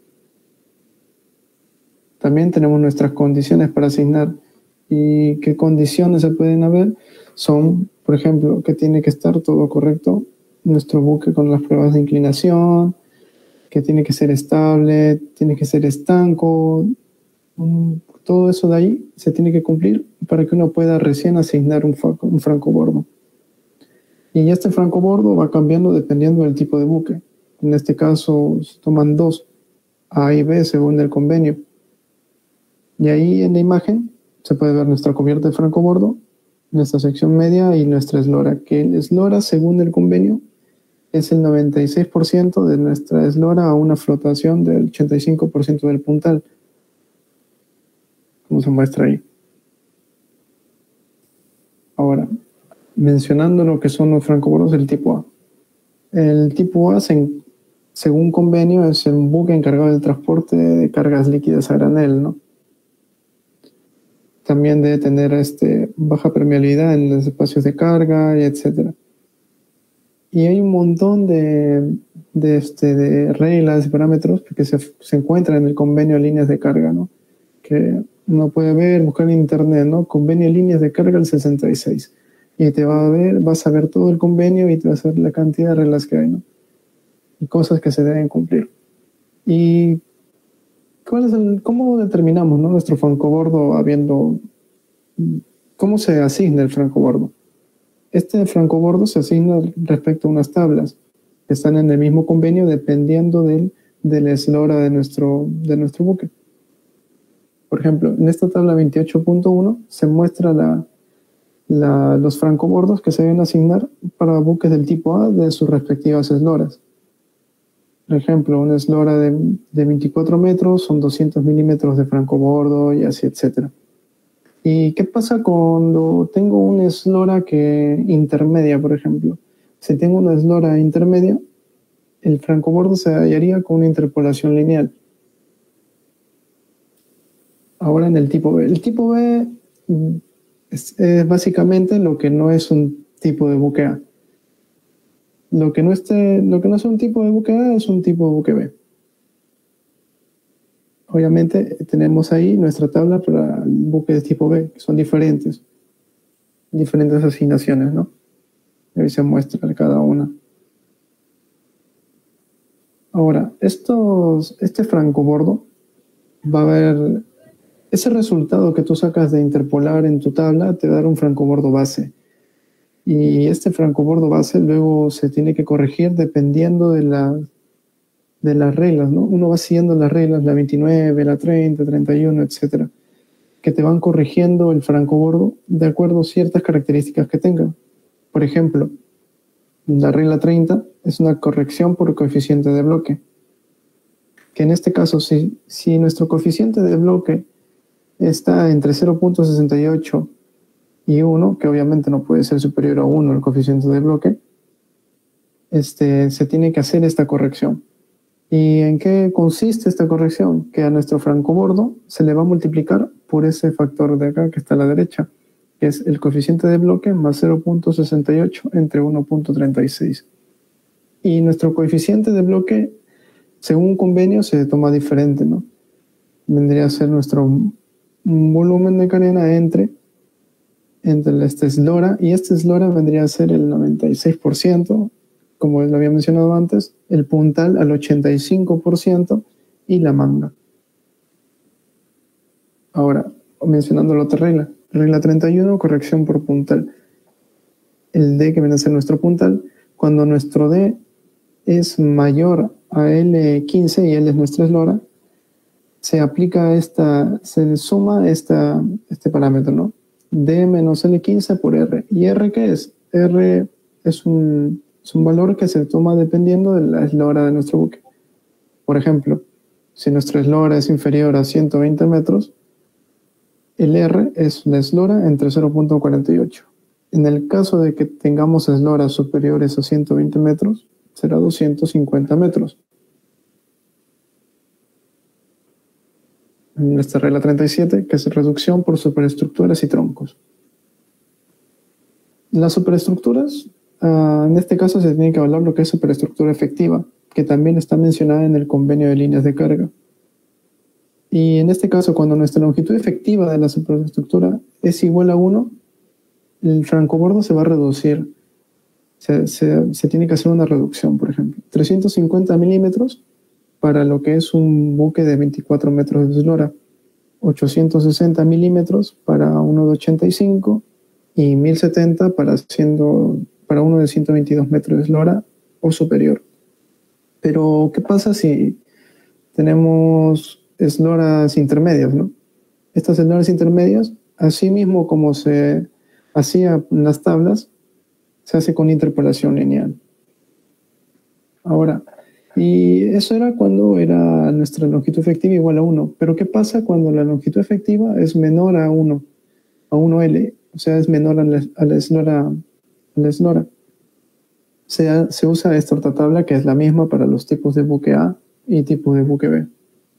También tenemos nuestras condiciones para asignar. ¿Y qué condiciones se pueden haber? Son, por ejemplo, que tiene que estar todo correcto nuestro buque con las pruebas de inclinación, que tiene que ser estable, tiene que ser estanco. Todo eso de ahí se tiene que cumplir para que uno pueda recién asignar un, un francobordo. Y este francobordo va cambiando dependiendo del tipo de buque. En este caso se toman dos, A y B según el convenio. Y ahí en la imagen se puede ver nuestra cubierta de francobordo, nuestra sección media y nuestra eslora, que el eslora, según el convenio, es el noventa y seis por ciento de nuestra eslora a una flotación del ochenta y cinco por ciento del puntal, como se muestra ahí. Ahora, mencionando lo que son los francobordos del tipo A. El tipo A, se, según convenio, es un buque encargado del transporte de cargas líquidas a granel, ¿no? También debe tener este, baja permeabilidad en los espacios de carga, y etcétera. Y hay un montón de, de, este, de reglas y parámetros que se, se encuentran en el convenio de líneas de carga, ¿no? Que uno puede ver, buscar en internet, ¿no? Convenio de líneas de carga del sesenta y seis. Y te va a ver, vas a ver todo el convenio y te va a hacer la cantidad de reglas que hay, ¿no? Y cosas que se deben cumplir. Y ¿cuál es el, ¿cómo determinamos, ¿no? Nuestro francobordo habiendo... ¿Cómo se asigna el francobordo? Este francobordo se asigna respecto a unas tablas que están en el mismo convenio dependiendo del, de la eslora de nuestro, de nuestro buque. Por ejemplo, en esta tabla veintiocho punto uno se muestra la, la, los francobordos que se deben asignar para buques del tipo A de sus respectivas esloras. Por ejemplo, una eslora de, de veinticuatro metros son doscientos milímetros de francobordo y así, etcétera. ¿Y qué pasa cuando tengo una eslora que intermedia, por ejemplo? Si tengo una eslora intermedia, el francobordo se hallaría con una interpolación lineal. Ahora en el tipo B. El tipo B es, es básicamente lo que no es un tipo de buque A. Lo que no esté, lo que no es un tipo de buque A es un tipo de buque B. Obviamente tenemos ahí nuestra tabla para buques de tipo B, que son diferentes. Diferentes asignaciones, ¿no? Ahí se muestra cada una. Ahora, estos, este francobordo va a haber... Ese resultado que tú sacas de interpolar en tu tabla te va a dar un francobordo base. Y este francobordo base luego se tiene que corregir dependiendo de, la, de las reglas, ¿no? Uno va siguiendo las reglas, la veintinueve, la treinta, treinta y uno, etcétera, que te van corrigiendo el francobordo de acuerdo a ciertas características que tengan. Por ejemplo, la regla treinta es una corrección por coeficiente de bloque. Que en este caso, si, si nuestro coeficiente de bloque está entre cero punto sesenta y ocho y uno, que obviamente no puede ser superior a uno el coeficiente de bloque, este, se tiene que hacer esta corrección. ¿Y en qué consiste esta corrección? Que a nuestro francobordo se le va a multiplicar por ese factor de acá que está a la derecha, que es el coeficiente de bloque más cero punto sesenta y ocho entre uno punto treinta y seis. Y nuestro coeficiente de bloque, según un convenio, se toma diferente, ¿no? Vendría a ser nuestro volumen de cadena entre entre esta eslora, y esta eslora vendría a ser el noventa y seis por ciento, como lo había mencionado antes, el puntal al ochenta y cinco por ciento y la manga. Ahora, mencionando la otra regla. Regla treinta y uno, corrección por puntal. El D que viene a ser nuestro puntal, cuando nuestro D es mayor a L quince y L es nuestra eslora, se aplica esta, se suma esta, este parámetro, ¿no? D menos L quince por R. ¿Y R qué es? R es un, es un valor que se toma dependiendo de la eslora de nuestro buque. Por ejemplo, si nuestra eslora es inferior a ciento veinte metros, el R es la eslora entre cero punto cuarenta y ocho. En el caso de que tengamos esloras superiores a ciento veinte metros, será doscientos cincuenta metros. Nuestra regla treinta y siete, que es reducción por superestructuras y troncos. Las superestructuras, uh, en este caso se tiene que evaluar lo que es superestructura efectiva, que también está mencionada en el convenio de líneas de carga. Y en este caso, cuando nuestra longitud efectiva de la superestructura es igual a uno, el francobordo se va a reducir. Se, se, se tiene que hacer una reducción, por ejemplo. trescientos cincuenta milímetros para lo que es un buque de veinticuatro metros de eslora, ochocientos sesenta milímetros para uno de ochenta y cinco y mil setenta para, siendo, para uno de ciento veintidós metros de eslora o superior. Pero, ¿qué pasa si tenemos esloras intermedias, ¿no? Estas esloras intermedias, así mismo como se hacía en las tablas, se hace con interpolación lineal. Ahora, y eso era cuando era nuestra longitud efectiva igual a uno. Pero ¿qué pasa cuando la longitud efectiva es menor a uno, a uno L? O sea, es menor a la, a la eslora. A la eslora. Se, se usa esta otra tabla que es la misma para los tipos de buque A y tipo de buque B.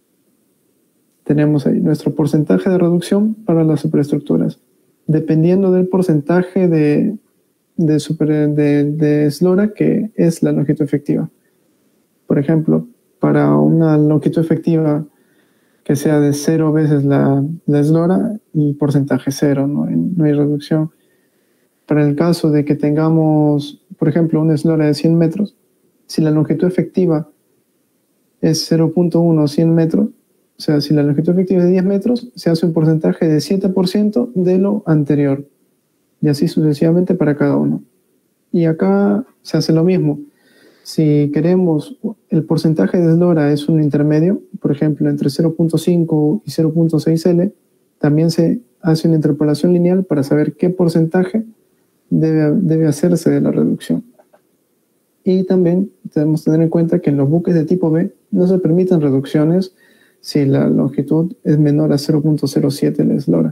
Tenemos ahí nuestro porcentaje de reducción para las superestructuras. Dependiendo del porcentaje de, de, super, de, de eslora que es la longitud efectiva. Por ejemplo, para una longitud efectiva que sea de cero veces la, la eslora, el porcentaje cero, no hay, no hay reducción. Para el caso de que tengamos, por ejemplo, una eslora de cien metros, si la longitud efectiva es cero punto uno cien metros, o sea, si la longitud efectiva es de diez metros, se hace un porcentaje de siete por ciento de lo anterior. Y así sucesivamente para cada uno. Y acá se hace lo mismo. Si queremos, el porcentaje de eslora es un intermedio, por ejemplo, entre cero punto cinco y cero punto seis L, también se hace una interpolación lineal para saber qué porcentaje debe, debe hacerse de la reducción. Y también debemos tener en cuenta que en los buques de tipo B no se permiten reducciones si la longitud es menor a cero punto cero siete la eslora.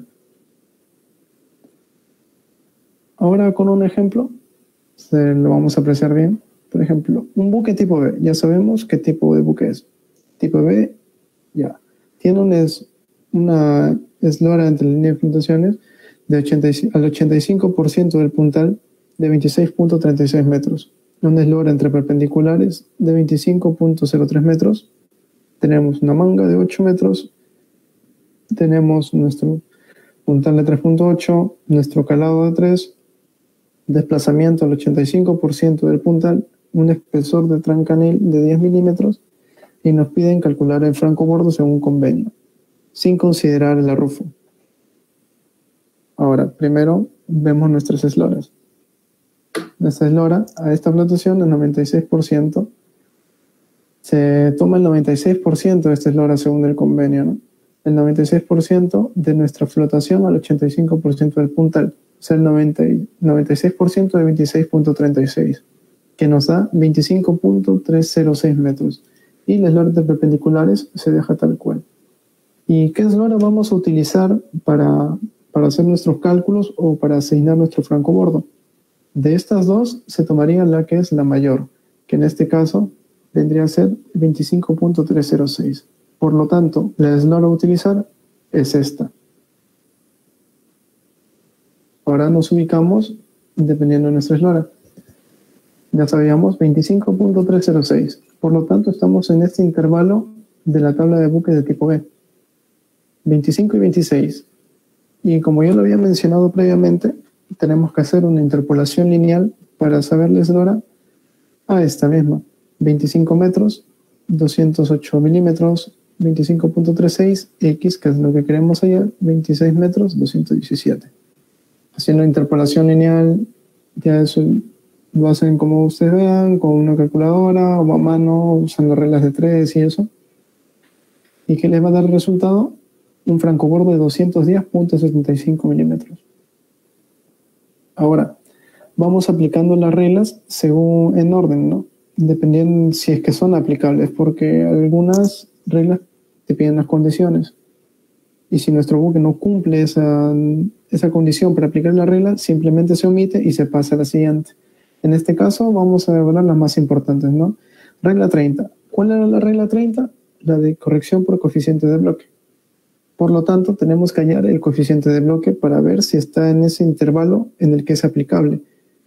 Ahora con un ejemplo, se lo vamos a apreciar bien. Por ejemplo, un buque tipo B, ya sabemos qué tipo de buque es. Tipo B, ya. Tiene una, es, una eslora entre líneas de flotaciones de ochenta y cinco, al ochenta y cinco por ciento del puntal de veintiséis punto treinta y seis metros. Una eslora entre perpendiculares de veinticinco punto cero tres metros. Tenemos una manga de ocho metros. Tenemos nuestro puntal de tres punto ocho, nuestro calado de tres, desplazamiento al ochenta y cinco por ciento del puntal, un espesor de trancanil de diez milímetros y nos piden calcular el francobordo según convenio, sin considerar el arrufo. Ahora, primero vemos nuestras esloras. Nuestra eslora a esta flotación es noventa y seis por ciento. Se toma el noventa y seis por ciento de esta eslora según el convenio, ¿no? El noventa y seis por ciento de nuestra flotación al ochenta y cinco por ciento del puntal. O sea, el noventa, noventa y seis por ciento de veintiséis punto treinta y seis, que nos da veinticinco punto trescientos seis metros. Y la eslora de perpendiculares se deja tal cual. ¿Y qué eslora vamos a utilizar para, para hacer nuestros cálculos o para asignar nuestro francobordo? De estas dos se tomaría la que es la mayor, que en este caso vendría a ser veinticinco punto trescientos seis. Por lo tanto, la eslora a utilizar es esta. Ahora nos ubicamos dependiendo de nuestra eslora. Ya sabíamos veinticinco punto trescientos seis. Por lo tanto, estamos en este intervalo de la tabla de buques de tipo B. veinticinco y veintiséis. Y como yo lo había mencionado previamente, tenemos que hacer una interpolación lineal para saber la eslora a esta misma. veinticinco metros, doscientos ocho milímetros veinticinco punto treinta y seis, X, que es lo que queremos hallar, veintiséis metros, doscientos diecisiete. Haciendo interpolación lineal, ya eso lo hacen como ustedes vean, con una calculadora o a mano, usando reglas de tres y eso. ¿Y qué les va a dar el resultado? Un francobordo de doscientos diez punto setenta y cinco milímetros. Ahora, vamos aplicando las reglas según en orden, ¿no? Dependiendo si es que son aplicables, porque algunas reglas te piden las condiciones. Y si nuestro buque no cumple esa, esa condición para aplicar la regla, simplemente se omite y se pasa a la siguiente. En este caso, vamos a evaluar las más importantes, ¿no? Regla treinta. ¿Cuál era la regla treinta? La de corrección por coeficiente de bloque. Por lo tanto, tenemos que hallar el coeficiente de bloque para ver si está en ese intervalo en el que es aplicable.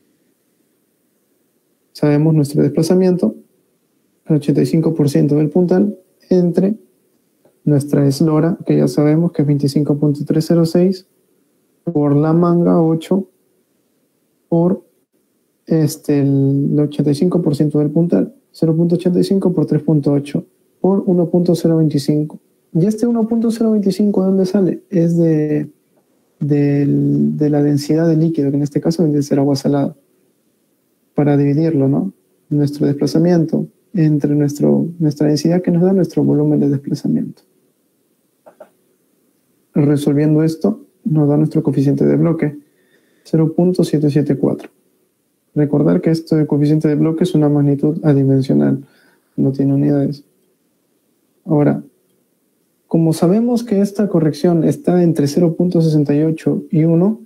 Sabemos nuestro desplazamiento, el ochenta y cinco por ciento del puntal, entre nuestra eslora, que ya sabemos que es veinticinco punto trescientos seis, por la manga ocho, por este, el ochenta y cinco por ciento del puntal, cero punto ochenta y cinco por tres punto ocho, por uno punto cero veinticinco. ¿Y este uno punto cero veinticinco de dónde sale? Es de, de, de la densidad del líquido, que en este caso debe ser agua salada. Para dividirlo, ¿no? Nuestro desplazamiento entre nuestro, nuestra densidad que nos da nuestro volumen de desplazamiento. Resolviendo esto, nos da nuestro coeficiente de bloque, cero punto setecientos setenta y cuatro. Recordar que este coeficiente de bloque es una magnitud adimensional, no tiene unidades. Ahora, como sabemos que esta corrección está entre cero punto sesenta y ocho y uno,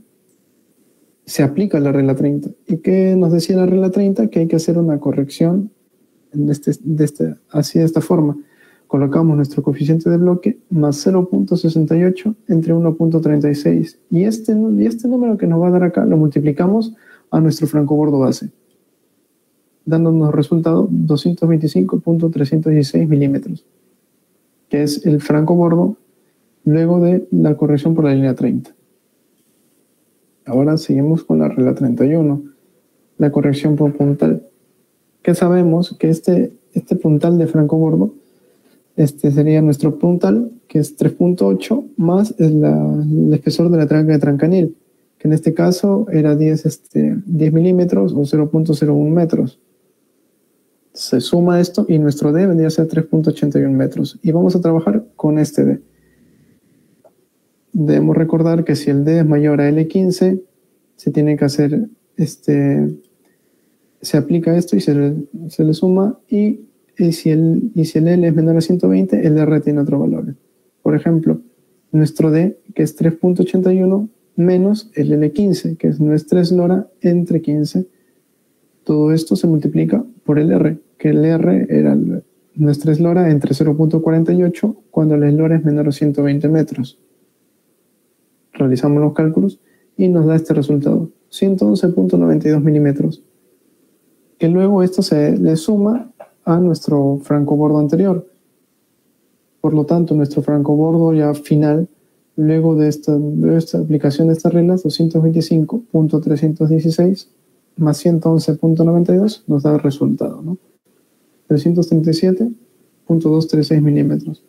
se aplica la regla treinta. ¿Y qué nos decía la regla treinta? Que hay que hacer una corrección de este, de este, así de esta forma. Colocamos nuestro coeficiente de bloque más cero punto sesenta y ocho entre uno punto treinta y seis. Y este, y este número que nos va a dar acá lo multiplicamos a nuestro francobordo base, dándonos resultado doscientos veinticinco punto trescientos dieciséis milímetros, que es el francobordo luego de la corrección por la línea treinta. Ahora seguimos con la regla treinta y uno, la corrección por puntal. Que sabemos que este, este puntal de francobordo este sería nuestro puntal, que es tres punto ocho, más el, la, el espesor de la tranca de Trancanil, que en este caso era diez, este, diez milímetros o cero punto cero uno metros. Se suma esto y nuestro D vendría a ser tres punto ochenta y uno metros. Y vamos a trabajar con este D. Debemos recordar que si el D es mayor a L quince, se tiene que hacer, este, se aplica esto y se le, se le suma, y, y, si el, y si el L es menor a ciento veinte, el R tiene otro valor. Por ejemplo, nuestro D, que es tres punto ochenta y uno, menos el L quince, que es nuestra eslora entre quince. Todo esto se multiplica por el R, que el R era el, nuestra eslora entre cero punto cuarenta y ocho, cuando la eslora es menor a ciento veinte metros. Realizamos los cálculos y nos da este resultado, ciento once punto noventa y dos milímetros, que luego esto se le suma a nuestro francobordo anterior. Por lo tanto, nuestro francobordo ya final, luego de esta, de esta aplicación de estas reglas, doscientos veinticinco punto trescientos dieciséis más ciento once punto noventa y dos, nos da el resultado, ¿no? trescientos treinta y siete punto doscientos treinta y seis milímetros.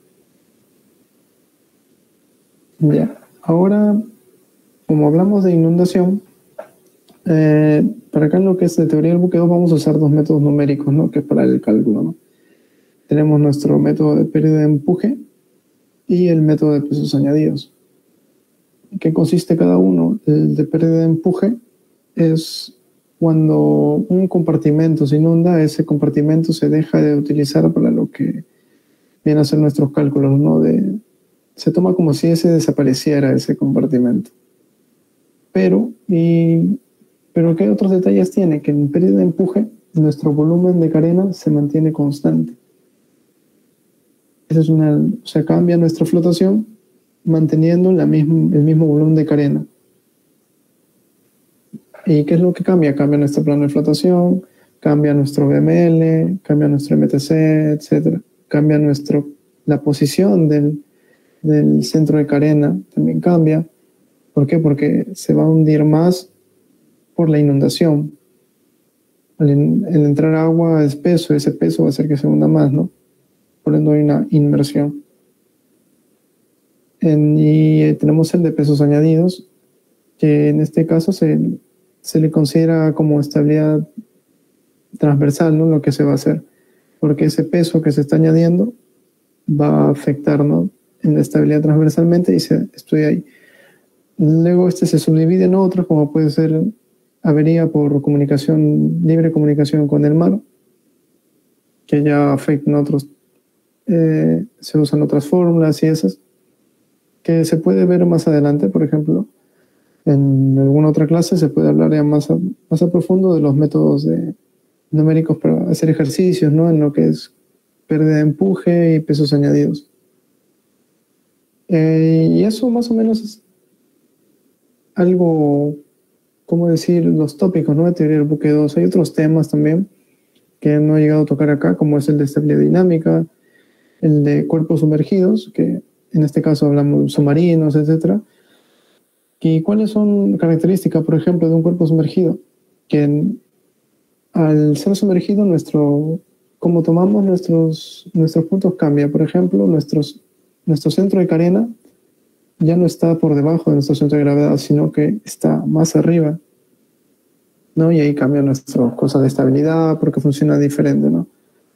Ya. Ahora, como hablamos de inundación, eh, para acá en lo que es de teoría del buque dos vamos a usar dos métodos numéricos, ¿no? Que es para el cálculo, ¿no? Tenemos nuestro método de pérdida de empuje y el método de pesos añadidos. ¿En qué consiste cada uno? El de pérdida de empuje es cuando un compartimento se inunda, ese compartimento se deja de utilizar para lo que vienen a ser nuestros cálculos, ¿no? De, se toma como si ese desapareciera, ese compartimento. Pero, y, pero ¿qué otros detalles tiene? Que en pérdida de empuje, nuestro volumen de carena se mantiene constante. Esa es una, o sea, cambia nuestra flotación manteniendo la misma, el mismo volumen de carena. ¿Y qué es lo que cambia? Cambia nuestro plano de flotación, cambia nuestro V M L, cambia nuestro M T C, etcétera. Cambia nuestro, la posición del, del centro de carena, también cambia. ¿Por qué? Porque se va a hundir más por la inundación. Al, al entrar agua espeso, ese peso va a hacer que se hunda más, ¿no? Por ende hay una inmersión. En, y tenemos el de pesos añadidos, que en este caso se, se le considera como estabilidad transversal, ¿no? Lo que se va a hacer, porque ese peso que se está añadiendo va a afectar, ¿no? En la estabilidad transversalmente y se estudia ahí. Luego este se subdivide en otros, como puede ser avería por comunicación, libre comunicación con el mar, que ya afectan otros, eh, se usan otras fórmulas y esas, que se puede ver más adelante, por ejemplo. En alguna otra clase se puede hablar ya más a, más a profundo de los métodos de, numéricos para hacer ejercicios, ¿no? En lo que es pérdida de empuje y pesos añadidos. Eh, y eso más o menos es algo, ¿cómo decir? Los tópicos, ¿no? De teoría del buque dos. Hay otros temas también que no he llegado a tocar acá, como es el de estabilidad dinámica, el de cuerpos sumergidos, que en este caso hablamos de submarinos, etcétera. ¿Y cuáles son características, por ejemplo, de un cuerpo sumergido? Que en, al ser sumergido, nuestro, como tomamos nuestros, nuestros puntos cambia. Por ejemplo, nuestros, nuestro centro de carena ya no está por debajo de nuestro centro de gravedad, sino que está más arriba, ¿no? Y ahí cambia nuestra cosa de estabilidad porque funciona diferente, ¿no?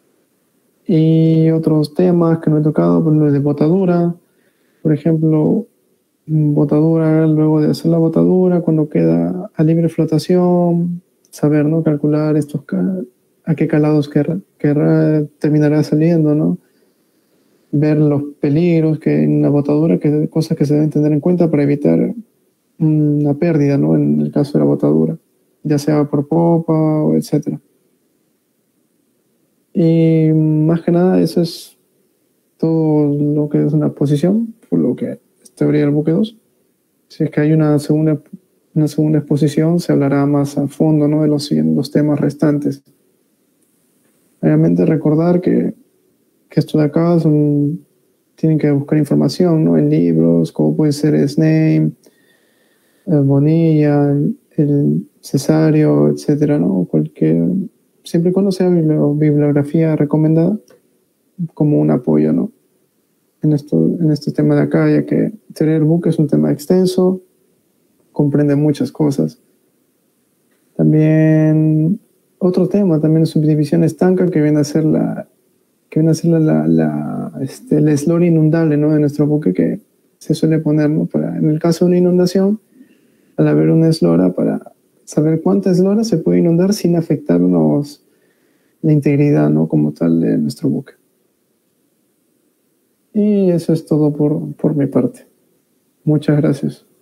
Y otros temas que no he tocado, por ejemplo, de botadura. Por ejemplo, botadura, luego de hacer la botadura, cuando queda a libre flotación, saber, ¿no? Calcular estos a qué calados querrá, querrá terminará saliendo, ¿no? Ver los peligros que en una botadura, que cosas que se deben tener en cuenta para evitar una pérdida, ¿no? En el caso de la botadura, ya sea por popa o etcétera. Y más que nada eso es todo lo que es una posición, por lo que es teoría del buque dos. Si es que hay una segunda, una segunda exposición, se hablará más a fondo, ¿no? De los, los temas restantes. Obviamente recordar que, que esto de acá son, tienen que buscar información, ¿no? En libros, como puede ser Snape, el Bonilla, el, el Cesario, etcétera, ¿no? Cualquier, siempre y cuando sea bibliografía recomendada, como un apoyo, ¿no? En, esto, en este tema de acá, ya que teoría del buque es un tema extenso, comprende muchas cosas. También otro tema, también es subdivisión estanca, que viene a ser la, que viene a ser la, la, la, este, el eslora inundable, ¿no? De nuestro buque, que se suele poner, ¿no? Para, en el caso de una inundación, al haber una eslora, para saber cuánta eslora se puede inundar sin afectarnos la integridad, ¿no? Como tal de nuestro buque. Y eso es todo por, por mi parte. Muchas gracias.